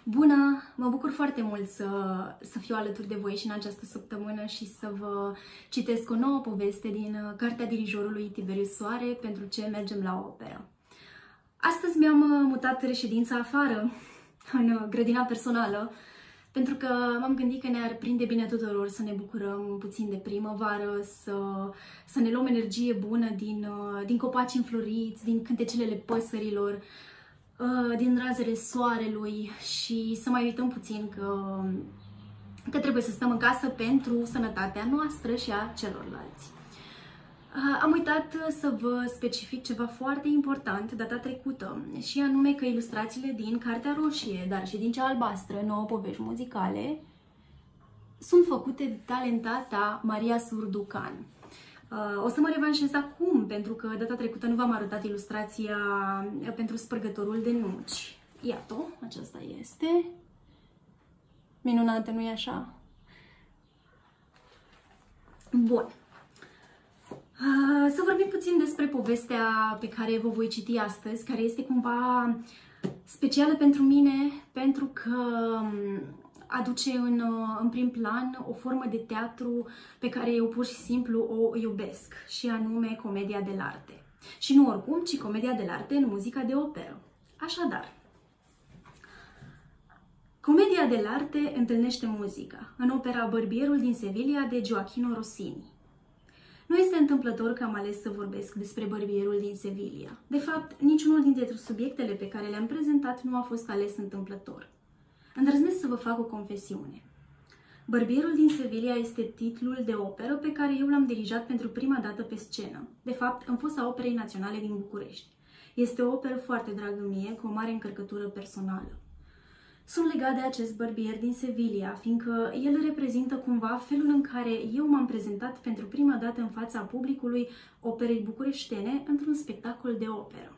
Bună! Mă bucur foarte mult să fiu alături de voi și în această săptămână și să vă citesc o nouă poveste din cartea dirijorului Tiberius Soare, Pentru ce mergem la operă. Astăzi mi-am mutat reședința afară, în grădina personală, pentru că m-am gândit că ne-ar prinde bine tuturor să ne bucurăm puțin de primăvară, să ne luăm energie bună din copacii înfloriți, din cântecelele păsărilor, din razele soarelui și să mai uităm puțin că trebuie să stăm în casă pentru sănătatea noastră și a celorlalți. Am uitat să vă specific ceva foarte important data trecută, și anume că ilustrațiile din Cartea Roșie, dar și din cea albastră, 9 povești muzicale, sunt făcute de talentata Maria Surducan. O să mă revanșez acum, pentru că data trecută nu v-am arătat ilustrația pentru Spărgătorul de nuci. Iată, aceasta este. Minunată, nu-i așa? Bun. Să vorbim puțin despre povestea pe care vă voi citi astăzi, care este cumva specială pentru mine, pentru că aduce în prim plan o formă de teatru pe care eu pur și simplu o iubesc, și anume comedia dell'arte. Și nu oricum, ci comedia dell'arte în muzica de operă. Așadar, comedia dell'arte întâlnește muzica în opera Bărbierul din Sevilla de Gioachino Rossini. Nu este întâmplător că am ales să vorbesc despre Bărbierul din Sevilla. De fapt, niciunul dintre subiectele pe care le-am prezentat nu a fost ales întâmplător. Îndrăznesc să vă fac o confesiune. Bărbierul din Sevilla este titlul de operă pe care eu l-am dirijat pentru prima dată pe scenă, de fapt în fosta Operei Naționale din București. Este o operă foarte dragă mie, cu o mare încărcătură personală. Sunt legat de acest bărbier din Sevilla, fiindcă el reprezintă cumva felul în care eu m-am prezentat pentru prima dată în fața publicului operei bucureștene într-un spectacol de operă.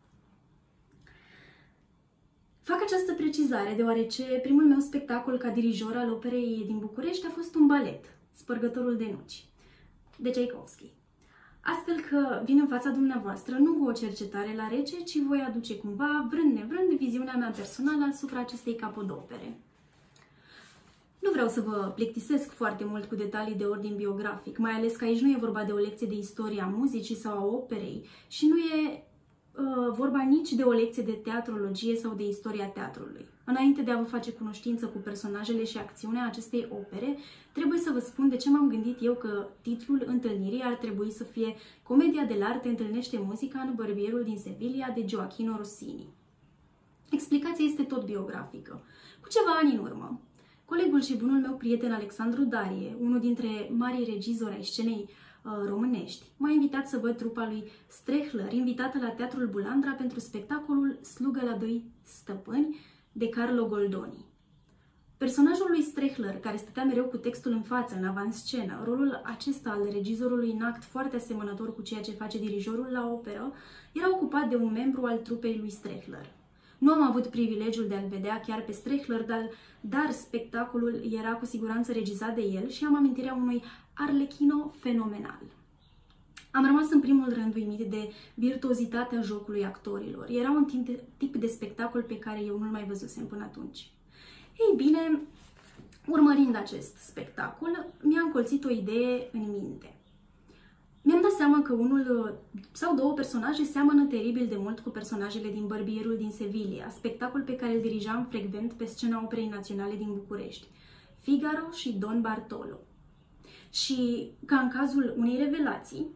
Fac această precizare deoarece primul meu spectacol ca dirijor al operei din București a fost un balet, Spărgătorul de nuci, de Tchaikovsky. Astfel că vin în fața dumneavoastră nu cu o cercetare la rece, ci voi aduce cumva, vrând nevrând, viziunea mea personală asupra acestei capodopere. Nu vreau să vă plictisesc foarte mult cu detalii de ordin biografic, mai ales că aici nu e vorba de o lecție de istorie a muzicii sau a operei și nu e vorba nici de o lecție de teatrologie sau de istoria teatrului. Înainte de a vă face cunoștință cu personajele și acțiunea acestei opere, trebuie să vă spun de ce m-am gândit eu că titlul întâlnirii ar trebui să fie Comedia dell'arte întâlnește muzica în Bărbierul din Sevilla de Gioachino Rossini. Explicația este tot biografică. Cu ceva ani în urmă, colegul și bunul meu prieten Alexandru Darie, unul dintre marii regizori ai scenei românești, m-a invitat să văd trupa lui Strehler, invitată la Teatrul Bulandra pentru spectacolul Slugă la doi stăpâni de Carlo Goldoni. Personajul lui Strehler, care stătea mereu cu textul în față, în avanscenă, rolul acesta al regizorului în act foarte asemănător cu ceea ce face dirijorul la operă, era ocupat de un membru al trupei lui Strehler. Nu am avut privilegiul de a-l vedea chiar pe Strehler, dar spectacolul era cu siguranță regizat de el și am amintirea unui arlechino fenomenal. Am rămas în primul rând uimit de virtuozitatea jocului actorilor. Era un tip de spectacol pe care eu nu-l mai văzusem până atunci. Ei bine, urmărind acest spectacol, mi-a încolțit o idee în minte. Mi-am dat seama că unul sau două personaje seamănă teribil de mult cu personajele din Bărbierul din Sevilla, spectacol pe care îl dirijam frecvent pe scena Operei Naționale din București, Figaro și Don Bartolo. Și, ca în cazul unei revelații,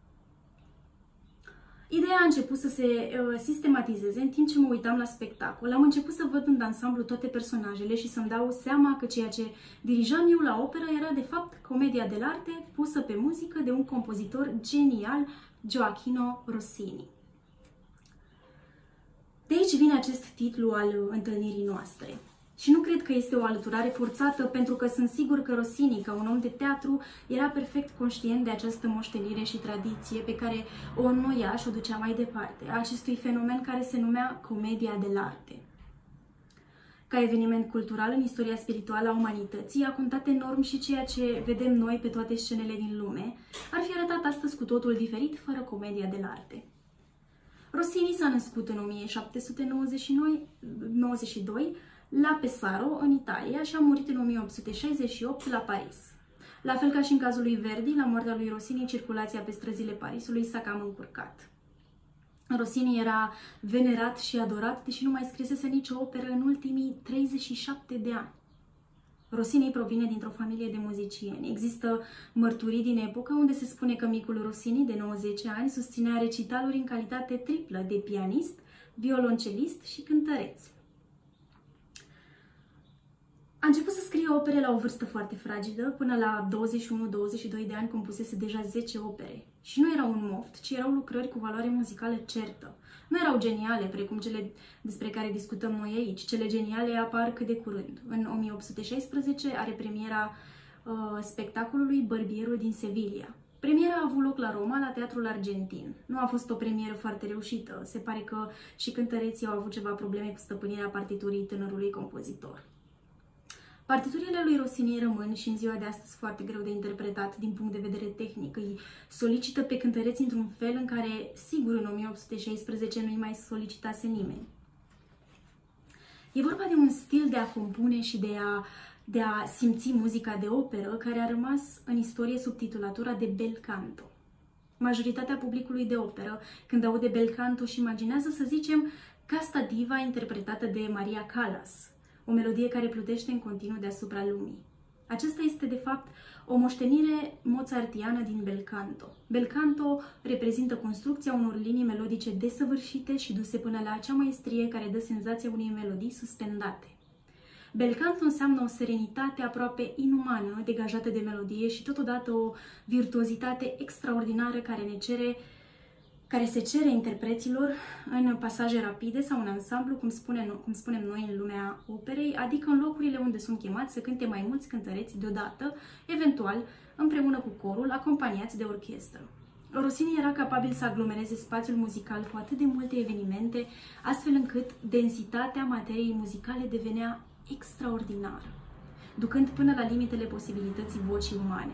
ideea a început să se sistematizeze în timp ce mă uitam la spectacol. Am început să văd în ansamblu toate personajele și să-mi dau seama că ceea ce dirijam eu la operă era de fapt comedia dell'arte pusă pe muzică de un compozitor genial, Gioachino Rossini. De aici vine acest titlu al întâlnirii noastre. Și nu cred că este o alăturare forțată, pentru că sunt sigur că Rossini, ca un om de teatru, era perfect conștient de această moștenire și tradiție pe care o înnoia și o ducea mai departe, a acestui fenomen care se numea comedia dell'arte. Ca eveniment cultural în istoria spirituală a umanității, a contat enorm și ceea ce vedem noi pe toate scenele din lume ar fi arătat astăzi cu totul diferit fără comedia dell'arte. Rossini s-a născut în 1792 la Pesaro, în Italia, și a murit în 1868 la Paris. La fel ca și în cazul lui Verdi, la moartea lui Rossini, circulația pe străzile Parisului s-a cam încurcat. Rossini era venerat și adorat, deși nu mai scrisese nicio operă în ultimii 37 de ani. Rossini provine dintr-o familie de muzicieni. Există mărturii din epocă unde se spune că micul Rossini, de 90 ani, susținea recitaluri în calitate triplă de pianist, violoncelist și cântăreț. A început să scrie opere la o vârstă foarte fragedă, până la 21-22 de ani compusese deja 10 opere. Și nu erau un moft, ci erau lucrări cu valoare muzicală certă. Nu erau geniale, precum cele despre care discutăm noi aici. Cele geniale apar cât de curând. În 1816 are premiera spectacolului Bărbierul din Sevilla. Premiera a avut loc la Roma, la Teatrul Argentin. Nu a fost o premieră foarte reușită. Se pare că și cântăreții au avut ceva probleme cu stăpânirea partiturii tânărului compozitor. Partiturile lui Rossini rămân și în ziua de astăzi foarte greu de interpretat din punct de vedere tehnic. Îi solicită pe cântăreți într-un fel în care, sigur, în 1816 nu-i mai solicitase nimeni. E vorba de un stil de a compune și de a simți muzica de operă care a rămas în istorie sub titulatura de bel canto. Majoritatea publicului de operă, când aude bel canto, își imaginează, să zicem, Casta Diva interpretată de Maria Callas, o melodie care plutește în continuu deasupra lumii. Aceasta este, de fapt, o moștenire mozartiană din bel canto. Bel canto reprezintă construcția unor linii melodice desăvârșite și duse până la acea maestrie care dă senzația unei melodii suspendate. Bel canto înseamnă o serenitate aproape inumană, degajată de melodie și totodată o virtuozitate extraordinară care se cere interpreților în pasaje rapide sau în ansamblu, cum spunem noi în lumea operei, adică în locurile unde sunt chemați să cânte mai mulți cântăreți deodată, eventual împreună cu corul, acompaniați de orchestră. Rossini era capabil să aglomereze spațiul muzical cu atât de multe evenimente, astfel încât densitatea materiei muzicale devenea extraordinară, ducând până la limitele posibilității vocii umane.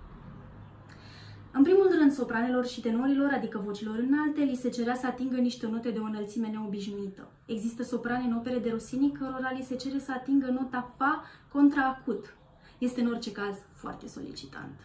În primul rând, sopranelor și tenorilor, adică vocilor înalte, li se cerea să atingă niște note de o înălțime neobișnuită. Există soprane în opere de Rossini cărora li se cere să atingă nota fa contraacut. Este în orice caz foarte solicitant.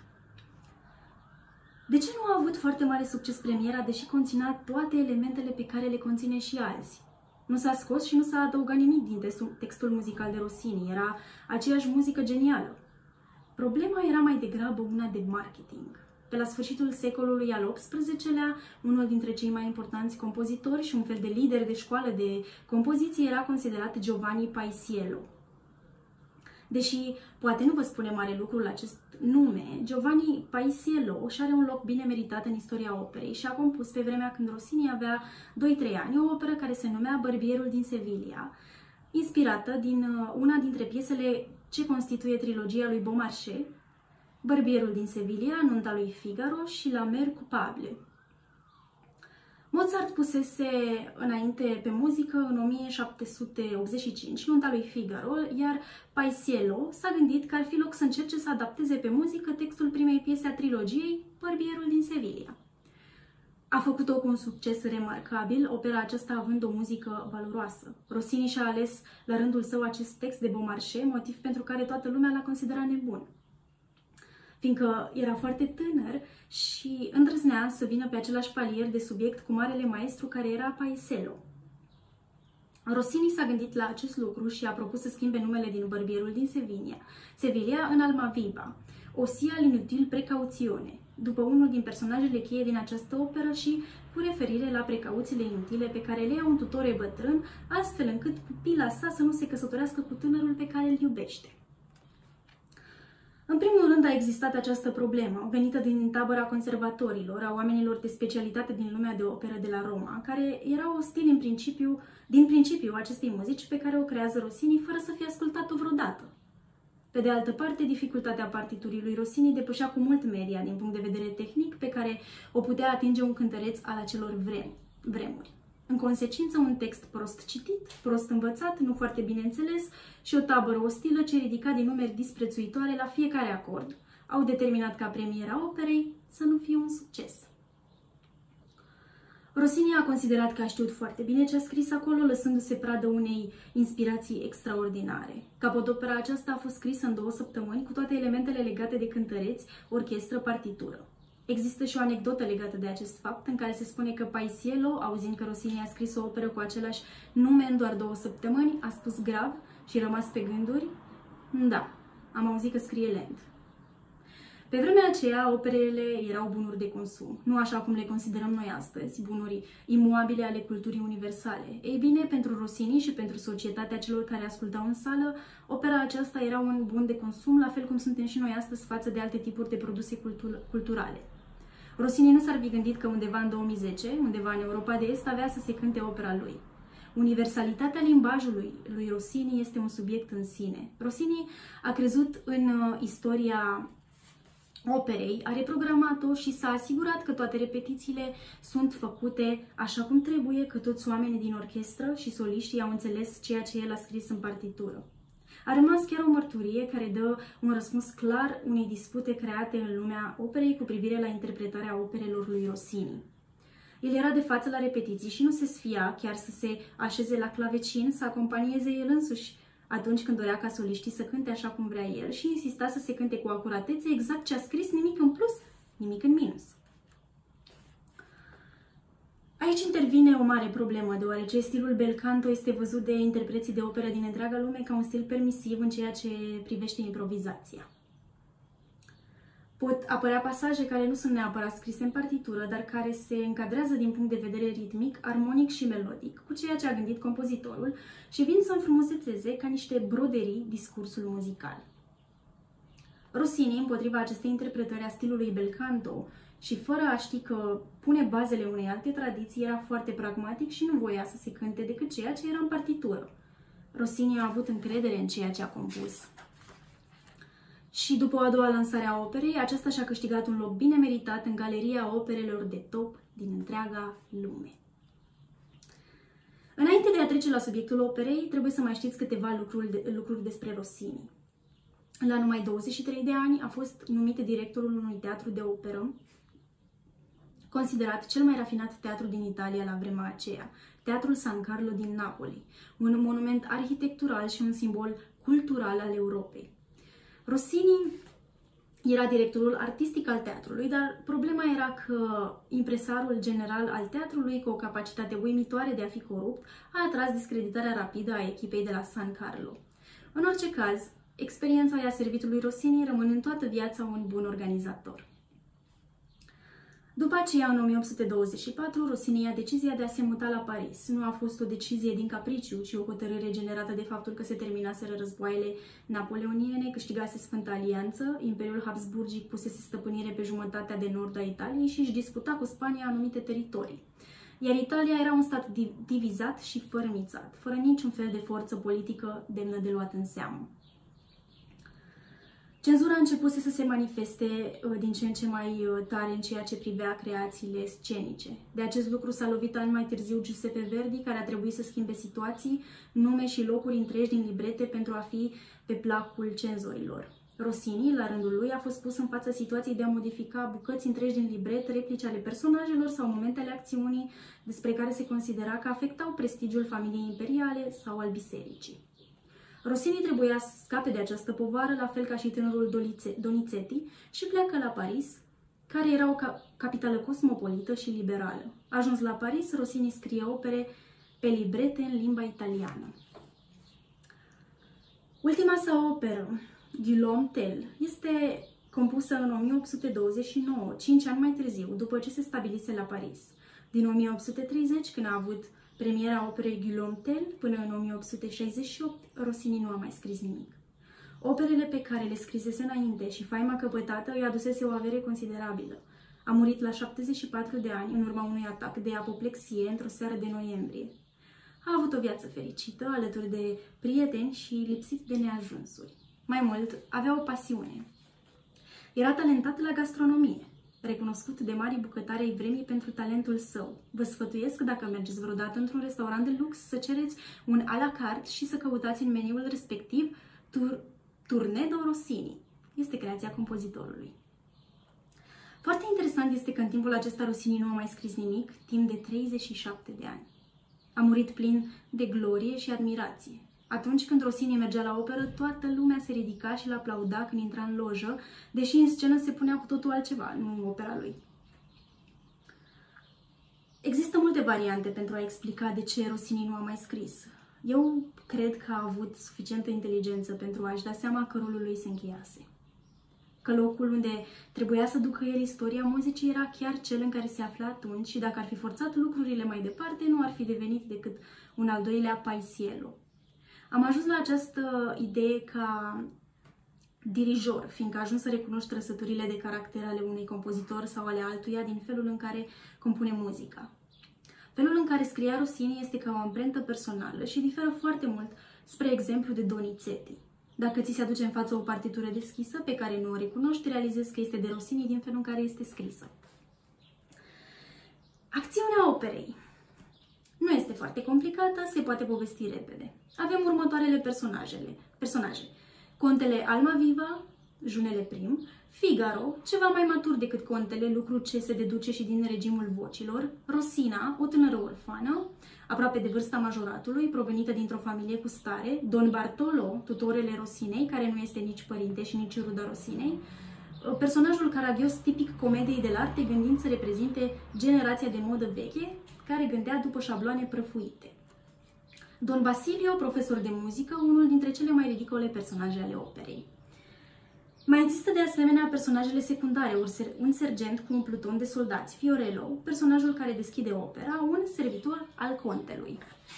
De ce nu a avut foarte mare succes premiera, deși conținea toate elementele pe care le conține și azi? Nu s-a scos și nu s-a adăugat nimic din textul muzical de Rossini. Era aceeași muzică genială. Problema era mai degrabă una de marketing. Pe la sfârșitul secolului al XVIII-lea, unul dintre cei mai importanți compozitori și un fel de lider de școală de compoziție era considerat Giovanni Paisiello. Deși poate nu vă spune mare lucru la acest nume, Giovanni Paisiello își are un loc bine meritat în istoria operei și a compus pe vremea când Rossini avea 2-3 ani o operă care se numea Bărbierul din Sevilla, inspirată din una dintre piesele ce constituie trilogia lui Beaumarchais, Bărbierul din Sevilla, Nunta lui Figaro și La Mère Coupable. Mozart pusese înainte pe muzică în 1785 Nunta lui Figaro, iar Paisiello s-a gândit că ar fi loc să încerce să adapteze pe muzică textul primei piese a trilogiei, Bărbierul din Sevilla. A făcut-o cu un succes remarcabil, opera aceasta având o muzică valoroasă. Rossini și-a ales la rândul său acest text de Beaumarchais, motiv pentru care toată lumea l-a considerat nebun, fiindcă era foarte tânăr și îndrăznea să vină pe același palier de subiect cu marele maestru care era Paisiello. Rossini s-a gândit la acest lucru și a propus să schimbe numele din Bărbierul din Sevilla în Almaviva, Ossia l'inutil precauțione, după unul din personajele cheie din această operă și cu referire la precauțiile inutile pe care le ia un tutore bătrân, astfel încât pupila sa să nu se căsătorească cu tânărul pe care îl iubește. În primul rând a existat această problemă, venită din tabăra conservatorilor, a oamenilor de specialitate din lumea de operă de la Roma, care erau ostili din principiu acestei muzici pe care o creează Rossini fără să fie ascultat-o vreodată. Pe de altă parte, dificultatea partiturii lui Rossini depășea cu mult media din punct de vedere tehnic pe care o putea atinge un cântăreț al acelor vremuri. În consecință, un text prost citit, prost învățat, nu foarte bine înțeles și o tabără ostilă ce ridica din numeri disprețuitoare la fiecare acord au determinat ca premiera operei să nu fie un succes. Rossini a considerat că a știut foarte bine ce a scris acolo, lăsându-se pradă unei inspirații extraordinare. Capodopera aceasta a fost scrisă în 2 săptămâni cu toate elementele legate de cântăreți, orchestră, partitură. Există și o anecdotă legată de acest fapt, în care se spune că Paisiello, auzind că Rossini a scris o operă cu același nume în doar 2 săptămâni, a spus grav și rămas pe gânduri: da, am auzit că scrie lent. Pe vremea aceea, operele erau bunuri de consum, nu așa cum le considerăm noi astăzi, bunuri imuabile ale culturii universale. Ei bine, pentru Rossini și pentru societatea celor care ascultau în sală, opera aceasta era un bun de consum, la fel cum suntem și noi astăzi față de alte tipuri de produse culturale. Rossini nu s-ar fi gândit că undeva în 2010, undeva în Europa de Est, avea să se cânte opera lui. Universalitatea limbajului lui Rossini este un subiect în sine. Rossini a crezut în istoria operei, a reprogramat-o și s-a asigurat că toate repetițiile sunt făcute așa cum trebuie, că toți oamenii din orchestră și soliștii au înțeles ceea ce el a scris în partitură. A rămas chiar o mărturie care dă un răspuns clar unei dispute create în lumea operei cu privire la interpretarea operelor lui Rossini. El era de față la repetiții și nu se sfia chiar să se așeze la clavecin, să acompanieze el însuși atunci când dorea ca soliștii să cânte așa cum vrea el și insista să se cânte cu acuratețe exact ce a scris, nimic în plus, nimic în minus. Aici intervine o mare problemă, deoarece stilul bel canto este văzut de interpreții de operă din întreaga lume ca un stil permisiv în ceea ce privește improvizația. Pot apărea pasaje care nu sunt neapărat scrise în partitură, dar care se încadrează din punct de vedere ritmic, armonic și melodic cu ceea ce a gândit compozitorul și vin să înfrumusețeze ca niște broderii discursul muzical. Rossini, împotriva acestei interpretări a stilului bel canto și fără a ști că pune bazele unei alte tradiții, era foarte pragmatic și nu voia să se cânte decât ceea ce era în partitură. Rossini a avut încredere în ceea ce a compus. Și după a doua lansare a operei, aceasta și-a câștigat un loc bine meritat în galeria operelor de top din întreaga lume. Înainte de a trece la subiectul operei, trebuie să mai știți câteva lucruri despre Rossini. La numai 23 de ani a fost numit directorul unui teatru de operă, considerat cel mai rafinat teatru din Italia la vremea aceea, Teatrul San Carlo din Napoli, un monument arhitectural și un simbol cultural al Europei. Rossini era directorul artistic al teatrului, dar problema era că impresarul general al teatrului, cu o capacitate uimitoare de a fi corupt, a atras discreditarea rapidă a echipei de la San Carlo. În orice caz, experiența i-a servit lui Rossini, rămânând toată viața un bun organizator. După aceea, în 1824, Rossini ia decizia de a se muta la Paris. Nu a fost o decizie din capriciu, ci o hotărâre generată de faptul că se terminaseră războaiele napoleoniene, câștigase Sfânta Alianță, Imperiul Habsburgic pusese stăpânire pe jumătatea de nord a Italiei și își disputa cu Spania anumite teritorii. Iar Italia era un stat divizat și fărâmițat, fără niciun fel de forță politică demnă de luat în seamă. Cenzura a început să se manifeste din ce în ce mai tare în ceea ce privea creațiile scenice. De acest lucru s-a lovit ani mai târziu Giuseppe Verdi, care a trebuit să schimbe situații, nume și locuri întregi din librete pentru a fi pe placul cenzorilor. Rossini, la rândul lui, a fost pus în fața situației de a modifica bucăți întregi din libret, replici ale personajelor sau momentele acțiunii despre care se considera că afectau prestigiul familiei imperiale sau al bisericii. Rossini trebuia să scape de această povară, la fel ca și tânărul Donizetti, și pleacă la Paris, care era o capitală cosmopolită și liberală. Ajuns la Paris, Rossini scrie opere pe librete în limba italiană. Ultima sa operă, Guillaume Tell, este compusă în 1829, 5 ani mai târziu, după ce se stabilise la Paris. Din 1830, când a avut premiera operei Guillaume Tell, până în 1868, Rossini nu a mai scris nimic. Operele pe care le scrisese înainte și faima căpătată îi adusese o avere considerabilă. A murit la 74 de ani în urma unui atac de apoplexie într-o seară de noiembrie. A avut o viață fericită, alături de prieteni și lipsit de neajunsuri. Mai mult, avea o pasiune. Era talentat la gastronomie, recunoscut de mari bucătari ai vremii pentru talentul său. Vă sfătuiesc, dacă mergeți vreodată într-un restaurant de lux, să cereți un à la carte și să căutați în meniul respectiv Tournedo Rossini. Este creația compozitorului. Foarte interesant este că în timpul acesta Rossini nu a mai scris nimic timp de 37 de ani. A murit plin de glorie și admirație. Atunci când Rossini mergea la operă, toată lumea se ridica și îl aplauda când intra în lojă, deși în scenă se punea cu totul altceva, nu opera lui. Există multe variante pentru a explica de ce Rossini nu a mai scris. Eu cred că a avut suficientă inteligență pentru a-și da seama că rolul lui se încheiase. Că locul unde trebuia să ducă el istoria muzicii era chiar cel în care se afla atunci și dacă ar fi forțat lucrurile mai departe, nu ar fi devenit decât un al doilea Paisiello. Am ajuns la această idee ca dirijor, fiindcă a ajuns să recunoști trăsăturile de caracter ale unui compozitor sau ale altuia din felul în care compune muzica. Felul în care scria Rossini este ca o amprentă personală și diferă foarte mult, spre exemplu, de Donizetti. Dacă ți se aduce în față o partitură deschisă pe care nu o recunoști, realizezi că este de Rossini din felul în care este scrisă. Acțiunea operei nu este foarte complicată, se poate povesti repede. Avem următoarele personaje. Contele Almaviva, Junele Prim, Figaro, ceva mai matur decât contele, lucru ce se deduce și din regimul vocilor, Rosina, o tânără orfană, aproape de vârsta majoratului, provenită dintr-o familie cu stare, Don Bartolo, tutorele Rossinei, care nu este nici părinte și nici ruda Rossinei, personajul caragios tipic comediei de l'arte, gândind să reprezinte generația de modă veche, care gândea după șabloane prăfuite. Don Basilio, profesor de muzică, unul dintre cele mai ridicole personaje ale operei. Mai există de asemenea personajele secundare, un sergent cu un pluton de soldați, Fiorello, personajul care deschide opera, un servitor al contelui.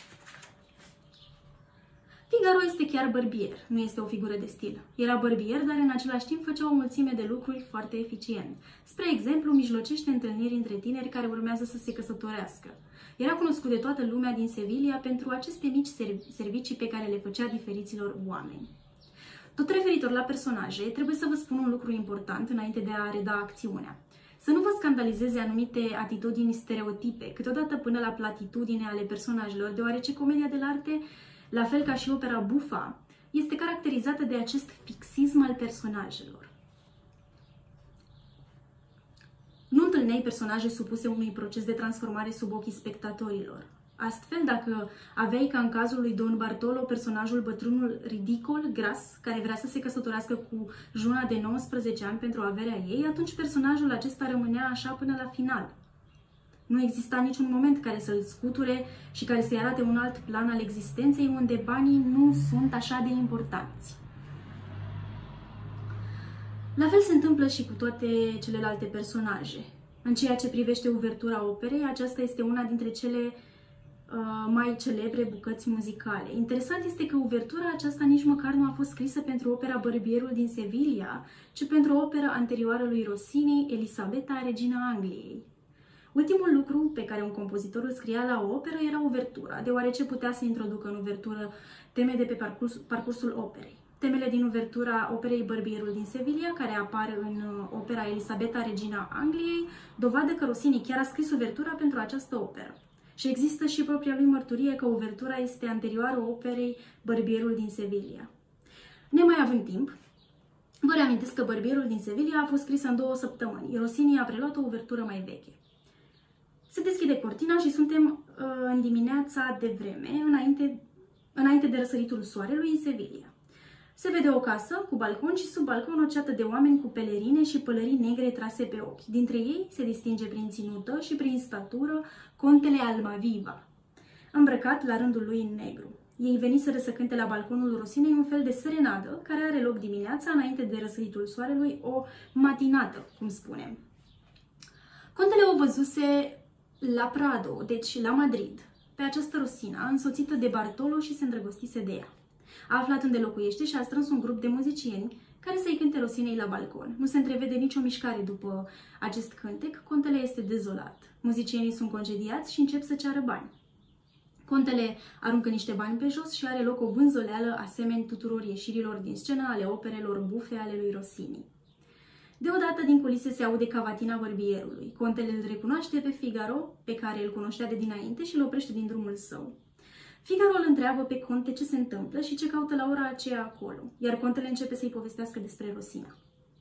Figaro este chiar bărbier, nu este o figură de stil. Era bărbier, dar în același timp făcea o mulțime de lucruri foarte eficient. Spre exemplu, mijlocește întâlniri între tineri care urmează să se căsătorească. Era cunoscut de toată lumea din Sevilla pentru aceste mici servicii pe care le făcea diferiților oameni. Tot referitor la personaje, trebuie să vă spun un lucru important înainte de a reda acțiunea. Să nu vă scandalizeze anumite atitudini stereotipe, câteodată până la platitudine ale personajelor, deoarece comedia de l'arte, la fel ca și opera bufa, este caracterizată de acest fixism al personajelor. Nu întâlneai personaje supuse unui proces de transformare sub ochii spectatorilor. Astfel, dacă aveai, ca în cazul lui Don Bartolo, personajul bătrânul ridicol, gras, care vrea să se căsătorească cu Juna de 19 ani pentru averea ei, atunci personajul acesta rămânea așa până la final. Nu exista niciun moment care să-l scuture și care să-i arate un alt plan al existenței unde banii nu sunt așa de importanți. La fel se întâmplă și cu toate celelalte personaje. În ceea ce privește uvertura operei, aceasta este una dintre cele mai celebre bucăți muzicale. Interesant este că uvertura aceasta nici măcar nu a fost scrisă pentru opera Bărbierul din Sevilla, ci pentru o operă anterioară lui Rossini, Elisabeta, regina Angliei. Ultimul lucru pe care un compozitor îl scria la o operă era uvertura, deoarece putea să introducă în uvertură teme de pe parcursul operei. Temele din uvertura operei Bărbierul din Sevilla, care apar în opera Elisabeta, regina Angliei, dovadă că Rossini chiar a scris uvertura pentru această operă. Și există și propria lui mărturie că uvertura este anterioară operei Bărbierul din Sevilla. Nemai având timp, vă reamintesc că Bărbierul din Sevilla a fost scrisă în 2 săptămâni. Rossini a preluat o uvertură mai veche. Se deschide cortina și suntem în dimineața de vreme, înainte de răsăritul soarelui în Sevilla. Se vede o casă cu balcon și sub balcon o ceată de oameni cu pelerine și pălării negre trase pe ochi. Dintre ei se distinge prin ținută și prin statură contele Almaviva, îmbrăcat la rândul lui în negru. Ei veniseră să cânte la balconul Rossinei un fel de serenadă care are loc dimineața înainte de răsăritul soarelui, o matinată, cum spunem. Contele o văzuse la Prado, deci la Madrid, pe această Rosina, însoțită de Bartolo și se îndrăgostise de ea. A aflat unde locuiește și a strâns un grup de muzicieni care să-i cânte Rosinei la balcon. Nu se întrevede nicio mișcare după acest cântec, contele este dezolat. Muzicienii sunt concediați și încep să ceară bani. Contele aruncă niște bani pe jos și are loc o vânzoleală asemeni tuturor ieșirilor din scenă ale operelor bufe ale lui Rossini. Deodată din culise se aude cavatina bărbierului. Contele îl recunoaște pe Figaro, pe care îl cunoștea de dinainte și îl oprește din drumul său. Figaro îl întreabă pe conte ce se întâmplă și ce caută la ora aceea acolo, iar contele începe să-i povestească despre Rosina.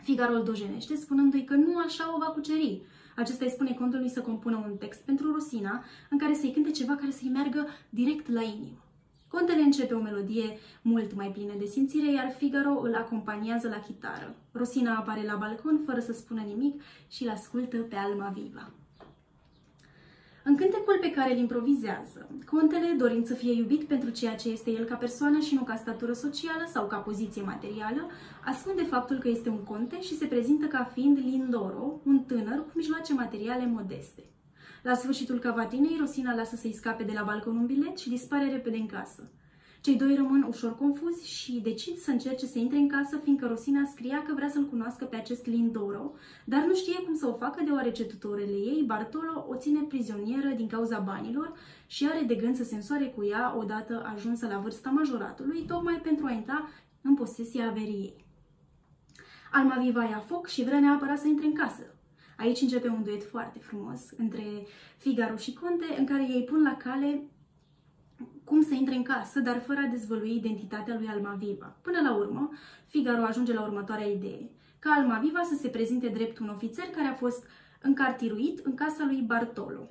Figaro îl dojenește, spunându-i că nu așa o va cuceri. Acesta îi spune contului să compună un text pentru Rosina, în care să-i cânte ceva care să-i meargă direct la inimă. Contele începe o melodie mult mai plină de simțire, iar Figaro îl acompaniază la chitară. Rosina apare la balcon fără să spună nimic și îl ascultă pe Almaviva. În cântecul pe care îl improvizează, contele, dorind să fie iubit pentru ceea ce este el ca persoană și nu ca statură socială sau ca poziție materială, ascunde faptul că este un conte și se prezintă ca fiind Lindoro, un tânăr cu mijloace materiale modeste. La sfârșitul cavatinei, Rosina lasă să-i scape de la balcon un bilet și dispare repede în casă. Cei doi rămân ușor confuzi și decid să încerce să intre în casă, fiindcă Rosina scria că vrea să-l cunoască pe acest Lindoro, dar nu știe cum să o facă deoarece tutorele ei, Bartolo, o ține prizonieră din cauza banilor și are de gând să se însoare cu ea odată ajunsă la vârsta majoratului, tocmai pentru a intra în posesia averii ei. Almaviva ia foc și vrea neapărat să intre în casă. Aici începe un duet foarte frumos între Figaro și Conte, în care ei pun la cale cum să intre în casă, dar fără a dezvălui identitatea lui Almaviva. Până la urmă, Figaro ajunge la următoarea idee, ca Almaviva să se prezinte drept un ofițer care a fost încartiruit în casa lui Bartolo.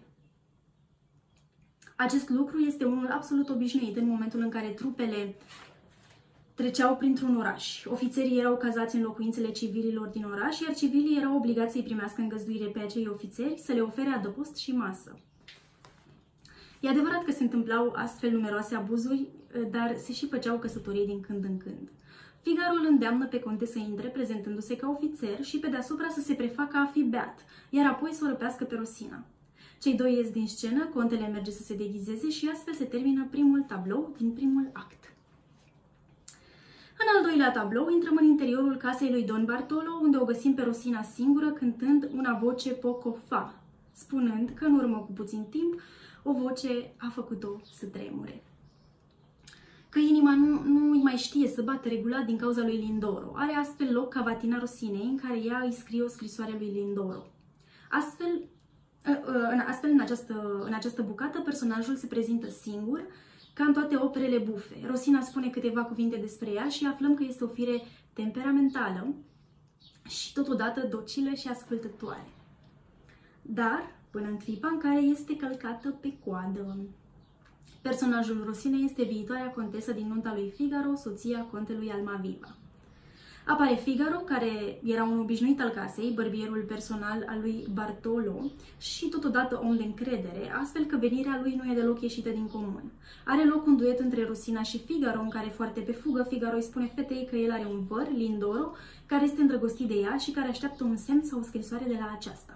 Acest lucru este unul absolut obișnuit în momentul în care trupele treceau printr-un oraș. Ofițerii erau cazați în locuințele civililor din oraș, iar civilii erau obligați să-i primească în găzduire pe acei ofițeri, să le ofere adăpost și masă. E adevărat că se întâmplau astfel numeroase abuzuri, dar se și făceau căsătorii din când în când. Figaro îl îndeamnă pe conte să intre, prezentându-se ca ofițer și pe deasupra să se prefacă a fi beat, iar apoi să o răpească pe Rosina. Cei doi ies din scenă, contele merge să se deghizeze și astfel se termină primul tablou din primul act. În al doilea tablou intrăm în interiorul casei lui Don Bartolo, unde o găsim pe Rosina singură cântând una voce poco fa, spunând că în urmă cu puțin timp o voce a făcut-o să tremure. Că inima nu îi mai știe să bată regulat din cauza lui Lindoro. Are astfel loc cavatina Rosinei, în care ea îi scrie o scrisoare lui Lindoro. Astfel, în această bucată, personajul se prezintă singur, ca în toate operele bufe. Rosina spune câteva cuvinte despre ea și aflăm că este o fire temperamentală și totodată docilă și ascultătoare. Dar până în clipa în care este călcată pe coadă. Personajul Rosinei este viitoarea contesă din nunta lui Figaro, soția contelui Almaviva. Apare Figaro, care era un obișnuit al casei, bărbierul personal al lui Bartolo și totodată om de încredere, astfel că venirea lui nu e deloc ieșită din comun. Are loc un duet între Rosina și Figaro, în care, foarte pe fugă, Figaro îi spune fetei că el are un văr, Lindoro, care este îndrăgostit de ea și care așteaptă un semn sau o scrisoare de la aceasta.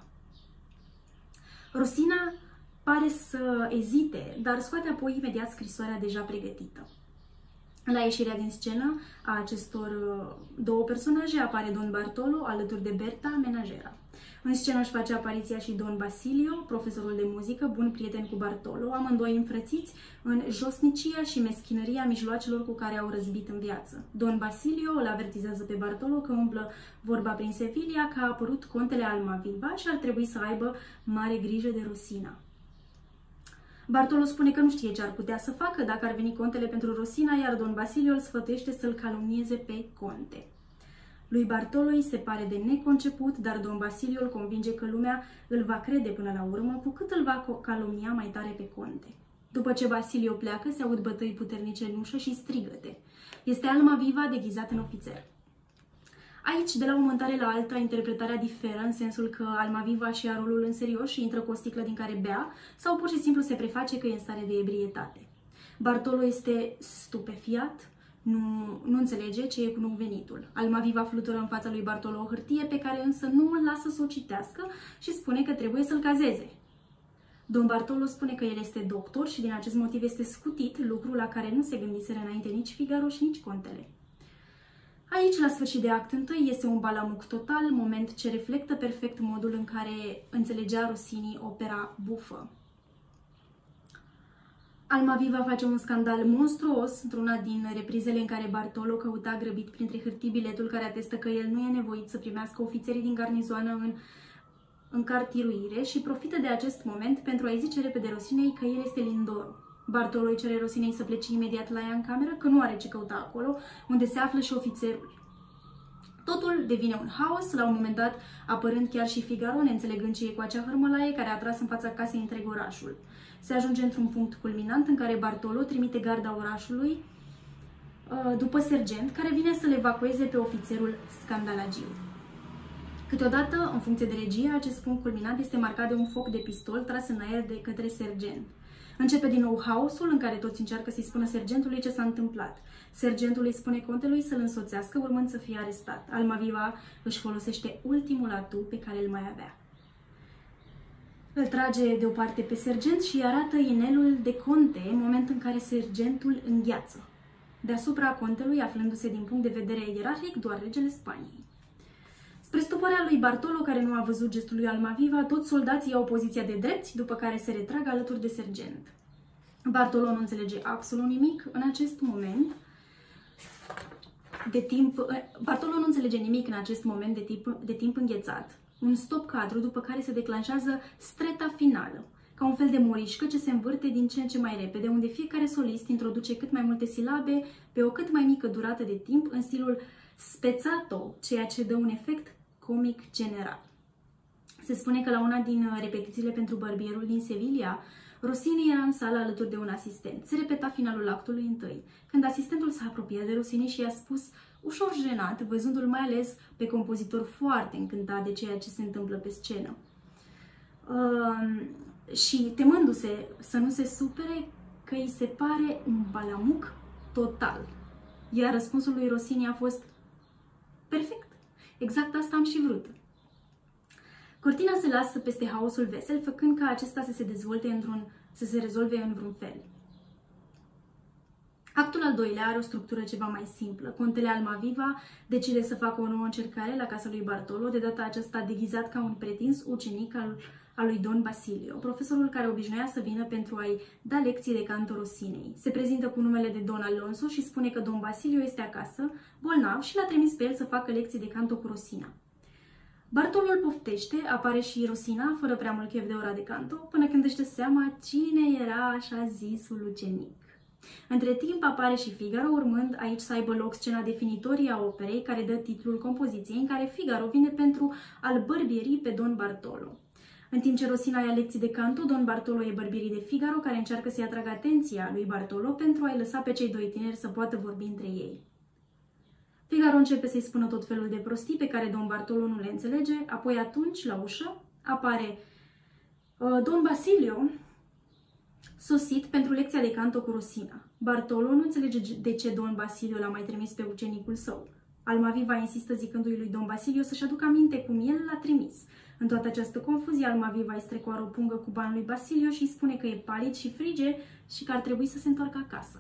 Rosina pare să ezite, dar scoate apoi imediat scrisoarea deja pregătită. La ieșirea din scenă a acestor două personaje apare Don Bartolo alături de Berta, menajera. În scenă își face apariția și Don Basilio, profesorul de muzică, bun prieten cu Bartolo, amândoi înfrățiți în josnicia și meschinăria mijloacelor cu care au răzbit în viață. Don Basilio îl avertizează pe Bartolo că umblă vorba prin Sevilla că a apărut contele Almaviva și ar trebui să aibă mare grijă de Rosina. Bartolo spune că nu știe ce ar putea să facă dacă ar veni contele pentru Rosina, iar Don Basilio îl sfătuiește să-l calomnieze pe conte. Lui Bartolo îi se pare de neconceput, dar Don Basilio îl convinge că lumea îl va crede până la urmă, cu cât îl va calomnia mai tare pe conte. După ce Basilio pleacă, se aud bătăi puternice în ușă și strigăte. Este Almaviva deghizat în ofițer. Aici, de la o montare la alta, interpretarea diferă în sensul că Almaviva și ia rolul în serios și intră cu o sticlă din care bea, sau pur și simplu se preface că e în stare de ebrietate. Bartolo este stupefiat, nu înțelege ce e cu nou venitul. Almaviva flutură în fața lui Bartolo o hârtie pe care însă nu îl lasă să o citească și spune că trebuie să-l cazeze. Don Bartolo spune că el este doctor și din acest motiv este scutit, lucru la care nu se gândiseră înainte nici Figaro și nici contele. Aici, la sfârșit de act întâi, este un balamuc total, moment ce reflectă perfect modul în care înțelegea Rossini opera bufă. Almaviva face un scandal monstruos într-una din reprizele în care Bartolo căuta grăbit printre hârtii biletul care atestă că el nu e nevoit să primească ofițerii din garnizoană în încartiruire și profită de acest moment pentru a-i zice repede Rossinei că el este Lindoro. Bartolo îi cere Rosinei să plece imediat la ea în cameră, că nu are ce căuta acolo, unde se află și ofițerul. Totul devine un haos, la un moment dat apărând chiar și Figaro, neînțelegând ce e cu acea hârmălaie care a tras în fața casei întreg orașul. Se ajunge într-un punct culminant în care Bartolo trimite garda orașului după sergent, care vine să-l evacueze pe ofițerul scandalagiu. Câteodată, în funcție de regie, acest punct culminant este marcat de un foc de pistol tras în aer de către sergent. Începe din nou haosul, în care toți încearcă să-i spună sergentului ce s-a întâmplat. Sergentul îi spune contelui să-l însoțească, urmând să fie arestat. Almaviva își folosește ultimul atu pe care îl mai avea. Îl trage deoparte pe sergent și îi arată inelul de conte, în moment în care sergentul îngheață. Deasupra contelui, aflându-se din punct de vedere ierarhic, doar regele Spaniei. Spre stupărea lui Bartolo, care nu a văzut gestul lui Almaviva, toți soldații iau poziția de drepți, după care se retrag alături de sergent. Bartolo nu înțelege absolut nimic în acest moment de timp înghețat. Un stop cadru, după care se declanșează streta finală, ca un fel de morișcă ce se învârte din ce în ce mai repede, unde fiecare solist introduce cât mai multe silabe pe o cât mai mică durată de timp în stilul spezzato, ceea ce dă un efect comic general. Se spune că la una din repetițiile pentru Barbierul din Sevilla, Rossini era în sală alături de un asistent. Se repeta finalul actului întâi, când asistentul s-a apropiat de Rossini și i-a spus, ușor jenat, văzându-l mai ales pe compozitor foarte încântat de ceea ce se întâmplă pe scenă. Și temându-se să nu se supere că îi se pare un balamuc total. Iar răspunsul lui Rossini a fost perfect. Exact asta am și vrut. Cortina se lasă peste haosul vesel, făcând ca acesta să se rezolve în vreun fel. Actul al doilea are o structură ceva mai simplă. Contele Almaviva decide să facă o nouă încercare la casa lui Bartolo, de data aceasta deghizat ca un pretins ucenic al lui Don Basilio, profesorul care obișnuia să vină pentru a-i da lecții de canto Rossinei. Se prezintă cu numele de Don Alonso și spune că Don Basilio este acasă, bolnav, și l-a trimis pe el să facă lecții de canto cu Rosina. Bartolo îl poftește, apare și Rosina, fără prea mult chef de ora de canto, până când își dă seama cine era așa zisul ucenic. Între timp apare și Figaro, urmând aici să aibă loc scena definitorie a operei, care dă titlul compoziției, în care Figaro vine pentru a-l bărbieri pe Don Bartolo. În timp ce Rosina ia lecții de canto, Don Bartolo e bărbierii de Figaro, care încearcă să-i atragă atenția lui Bartolo pentru a-i lăsa pe cei doi tineri să poată vorbi între ei. Figaro începe să-i spună tot felul de prostii pe care Don Bartolo nu le înțelege, apoi atunci, la ușă, apare Don Basilio, sosit pentru lecția de canto cu Rosina. Bartolo nu înțelege de ce Don Basilio l-a mai trimis pe ucenicul său. Almaviva insistă zicându-i lui Don Basilio să-și aducă aminte cum el l-a trimis. În toată această confuzie, Almaviva îi strecoară o pungă cu bani lui Basilio și îi spune că e palid și frige și că ar trebui să se întoarcă acasă.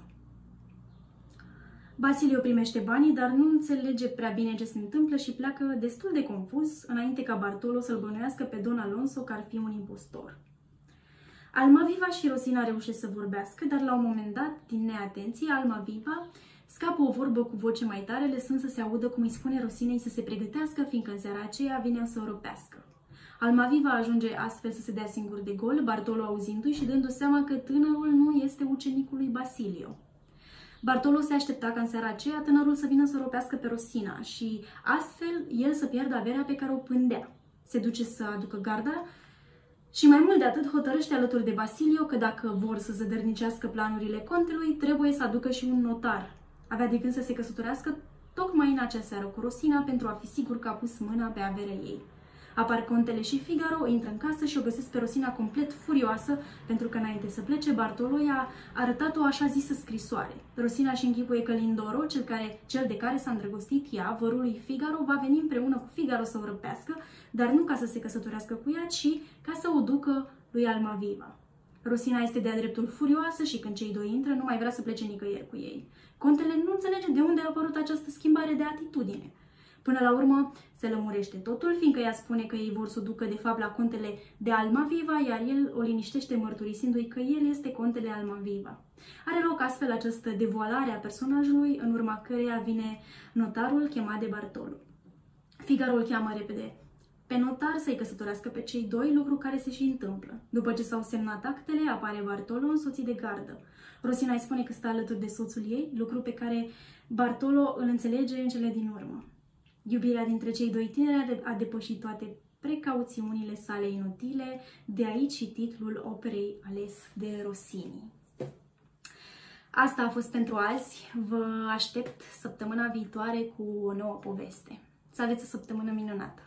Basilio primește banii, dar nu înțelege prea bine ce se întâmplă și pleacă destul de confuz, înainte ca Bartolo să-l bănuiască pe Don Alonso că ar fi un impostor. Almaviva și Rosina reușesc să vorbească, dar la un moment dat, din neatenție, Almaviva scapă o vorbă cu voce mai tare, lăsând să se audă cum îi spune Rosinei să se pregătească, fiindcă în seara aceea vine să o răpească. Almaviva ajunge astfel să se dea singur de gol, Bartolo auzindu-i și dându seama că tânărul nu este ucenicul lui Basilio. Bartolo se aștepta ca în seara aceea tânărul să vină să ropească pe Rosina și astfel el să pierdă averea pe care o pândea. Se duce să aducă garda și mai mult de atât hotărăște alături de Basilio că dacă vor să zădărnicească planurile contelui, trebuie să aducă și un notar. Avea de gând să se căsătorească tocmai în acea seară cu Rosina pentru a fi sigur că a pus mâna pe averea ei. Apar contele și Figaro, intră în casă și o găsesc pe Rosina complet furioasă, pentru că înainte să plece, Bartolo i-a arătat o așa zisă scrisoare. Rosina își închipuie că Lindoro, cel de care s-a îndrăgostit ea, vărul lui Figaro, va veni împreună cu Figaro să o răpească, dar nu ca să se căsătorească cu ea, ci ca să o ducă lui Almaviva. Rosina este de-a dreptul furioasă și când cei doi intră, nu mai vrea să plece nicăieri cu ei. Contele nu înțelege de unde a apărut această schimbare de atitudine. Până la urmă se lămurește totul, fiindcă ea spune că ei vor să o ducă de fapt la contele de Almaviva, iar el o liniștește mărturisindu-i că el este contele Almaviva. Are loc astfel această devoalare a personajului, în urma căreia vine notarul chemat de Bartolo. Figaro îl cheamă repede pe notar să-i căsătorească pe cei doi, lucru care se și întâmplă. După ce s-au semnat actele, apare Bartolo însoțit de gardă. Rosina îi spune că stă alături de soțul ei, lucru pe care Bartolo îl înțelege în cele din urmă. Iubirea dintre cei doi tineri a depășit toate precauțiunile sale inutile, de aici și titlul operei ales de Rossini. Asta a fost pentru azi. Vă aștept săptămâna viitoare cu o nouă poveste. Să aveți o săptămână minunată!